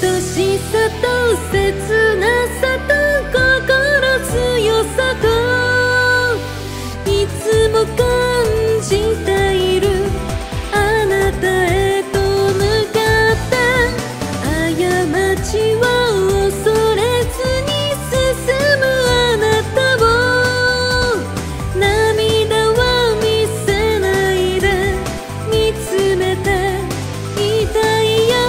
愛しさと切なさと心強さといつも感じているあなたへと向かって過ちは恐れずに進むあなたを涙は見せないで見つめていたいよ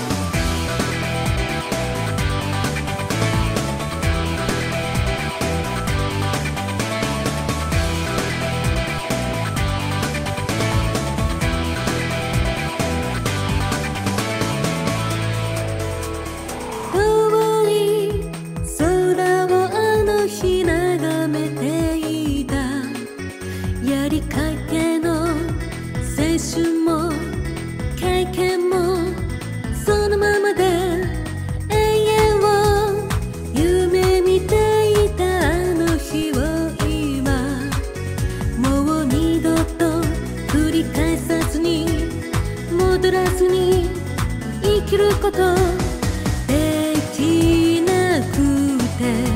遠い空をあの日眺めていたやりかけの青春も経験もそのままで永遠を夢見ていたあの日を今もう二度と繰り返さずに戻らずに生きることできなくて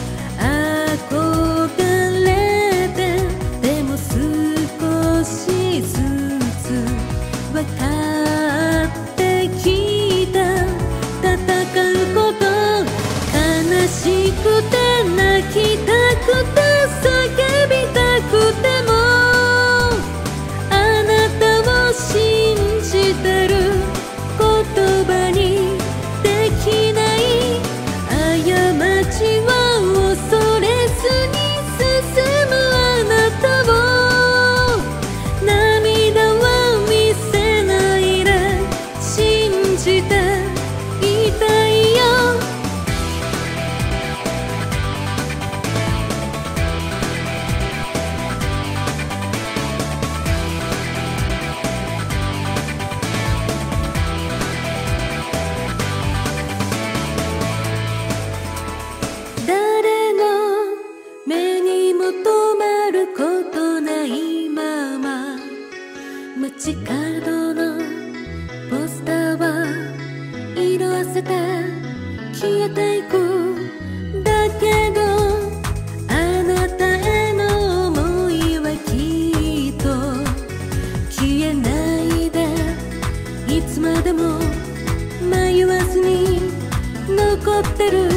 憧れてでも少しずつ分かってきた戦うこと悲しくて泣きたくて叫びたくてもあなたを信じてる言葉にできない過ちは恐れずに進むあなたを涙は見せないで信じていたいよ誰の目にも留まることないまま街角のポスターは色あせて消えていくだけどあなたへの想いはきっと消えないでいつまでも迷わずに残ってる